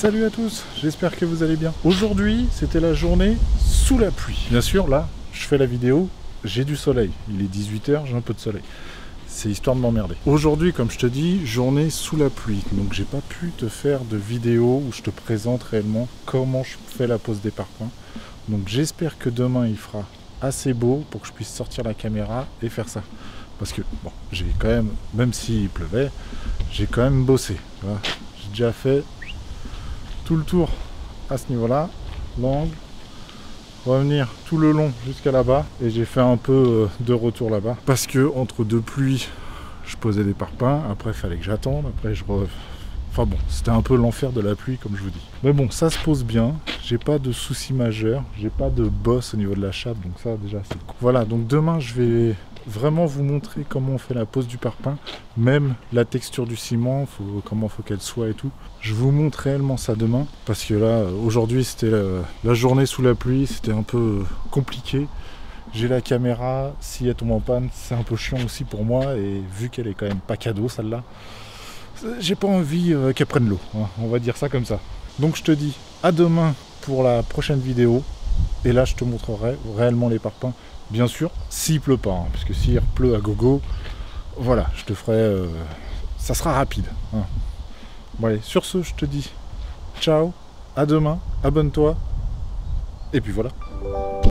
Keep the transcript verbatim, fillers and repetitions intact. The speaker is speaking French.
Salut à tous, j'espère que vous allez bien. Aujourd'hui, c'était la journée sous la pluie. Bien sûr, là, je fais la vidéo, j'ai du soleil. Il est dix-huit heures, j'ai un peu de soleil. C'est histoire de m'emmerder. Aujourd'hui, comme je te dis, journée sous la pluie. Donc j'ai pas pu te faire de vidéo où je te présente réellement comment je fais la pose des parpaings. Donc j'espère que demain il fera assez beau pour que je puisse sortir la caméra et faire ça. Parce que, bon, j'ai quand même, même s'il pleuvait, j'ai quand même bossé. J'ai déjà fait tout le tour à ce niveau-là, l'angle, revenir tout le long jusqu'à là-bas, et j'ai fait un peu de retour là-bas. Parce que entre deux pluies, je posais des parpaings, après il fallait que j'attende, après je re... Enfin bon, c'était un peu l'enfer de la pluie comme je vous dis. Mais bon, ça se pose bien, j'ai pas de soucis majeurs, j'ai pas de bosse au niveau de la chape, donc ça déjà c'est cool. Voilà, donc demain je vais vraiment vous montrer comment on fait la pose du parpaing, même la texture du ciment, faut, comment faut qu'elle soit et tout. Je vous montre réellement ça demain, parce que là, aujourd'hui c'était la, la journée sous la pluie, c'était un peu compliqué. J'ai la caméra, si elle tombe en panne, c'est un peu chiant aussi pour moi, et vu qu'elle est quand même pas cadeau celle-là, j'ai pas envie euh, qu'elle prenne l'eau, hein, on va dire ça comme ça. Donc je te dis à demain pour la prochaine vidéo, et là je te montrerai réellement les parpaings, bien sûr, s'il pleut pas, hein, parce que s'il pleut à gogo, voilà, je te ferai, euh, ça sera rapide. Hein. Bon allez, sur ce, je te dis ciao, à demain, abonne-toi, et puis voilà.